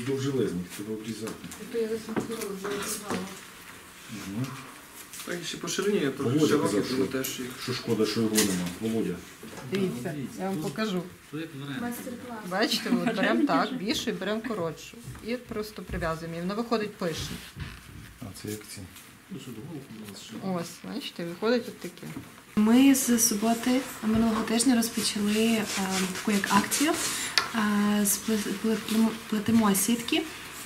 довжелезні, треба обрізати. То я засмутила, вже обрізала. Так, ще по ширині, я трохи Володя широкі, казав, тому теж їх. що шкода, що його нема. Володя. Дивіться, я вам покажу. Майстер-клас. Бачите, от беремо так, більшу і беремо коротшу. І просто прив'язуємо. І воно виходить пишне. А це як ці? Ось, бачите, виходить от таке. Ми з суботи минулого тижня розпочали таку як акцію. Плетемо сітки.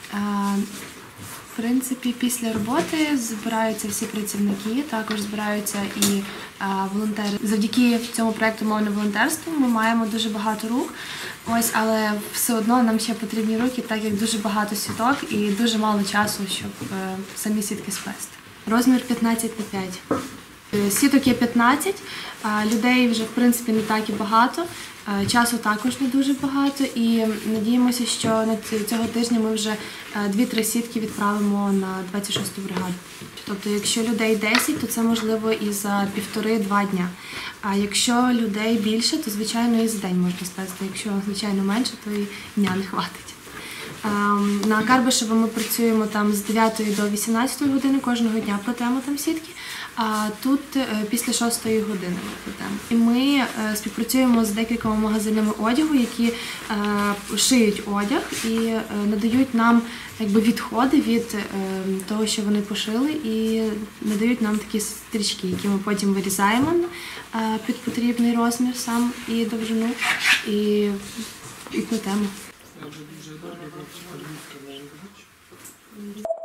В принципі, після роботи збираються всі працівники, також збираються і волонтери. Завдяки цьому проєкту «Мовне волонтерство» ми маємо дуже багато рук, ось, але все одно нам ще потрібні руки, так як дуже багато сіток і дуже мало часу, щоб самі сітки сплести. Розмір 15×5. Сіток є 15, людей вже в принципі не так і багато, часу також не дуже багато і надіємося, що цього тижня ми вже 2-3 сітки відправимо на 26-ту бригаду. Тобто, якщо людей 10, то це можливо і за 1,5-2 дня. А якщо людей більше, то звичайно і за день можна сплести. Якщо звичайно менше, то і дня не хватить. На Карбишево ми працюємо там з 9 до 18 години, кожного дня плетемо там сітки, а тут після 6 години ми плетемо. І ми співпрацюємо з декількома магазинами одягу, які шиють одяг і надають нам якби відходи від того, що вони пошили, і надають нам такі стрічки, які ми потім вирізаємо під потрібний розмір сам і довжину, і плетемо. Я вже дуже добре.